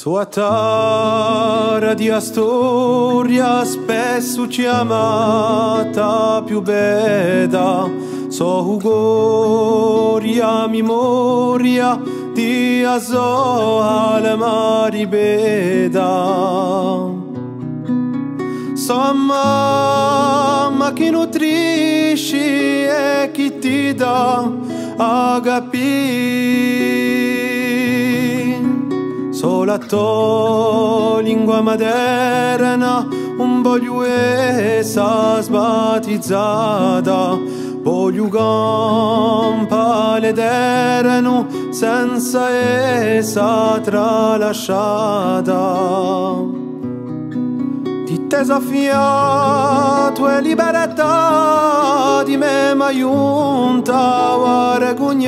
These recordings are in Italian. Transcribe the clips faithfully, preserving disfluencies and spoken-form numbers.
Sua terra di Astoria spesso chiamata più bella, so gloria memoria di aso alle mari beda. So mamma che nutrisci e chi ti dà a capire. So la tua lingua materna, un voglio essa sbatizzata, voglio campa l'eterno senza essa tralasciata. Ti desafiato e libertà di me ma giunta a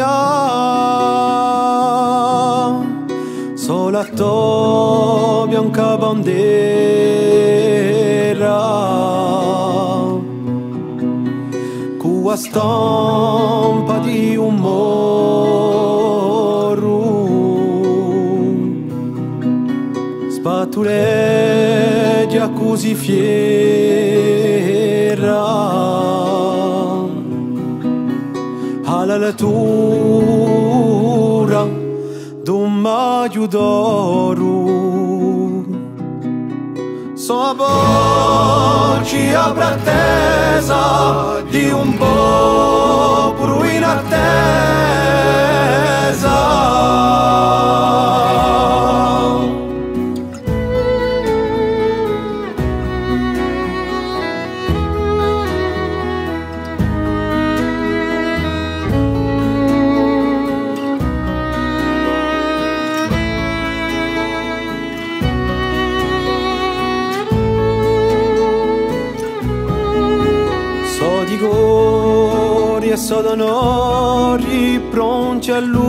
regognare. Sola tua bianca bandiera, con la stampa di un moro, spatuleggia così fiera, alla lettura d'un maggio d'oro. So a voce appratesa di un popolo in attesa. E so d'onori pronti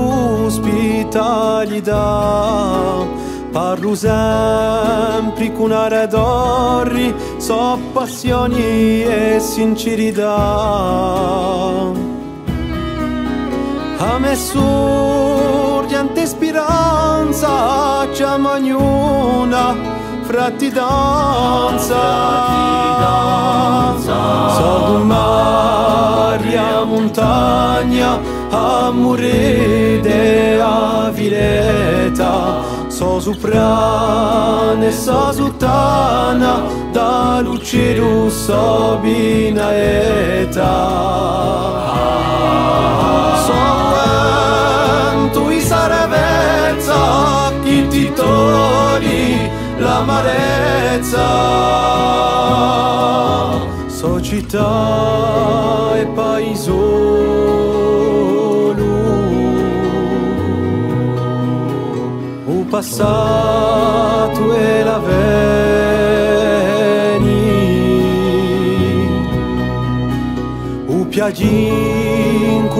all'ospitalità, parlo sempre con aredori, so passioni e sincerità. A me sorgente speranza chiama ognuna fratti danza, so mare a montagna, a murede a vileta, so soprane, so sottana, da lucido so binaeta. So vento i saravezza, chi ti togli l'amarezza. So città e paesolo, o passato e l'avveni, o piaginco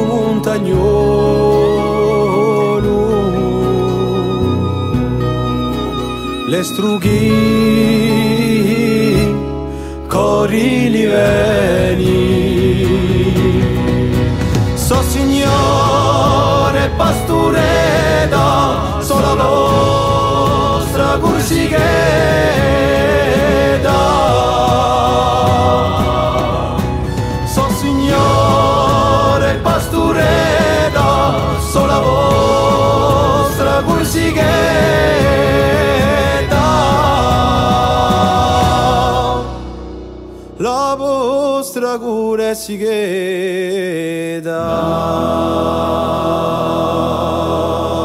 montagnolo, le strughi cori liveni. So signore pastoreda, so la vostra corsigheda. So signore pastoreda, so la vostra corsigheda. La vostra cura si chieda.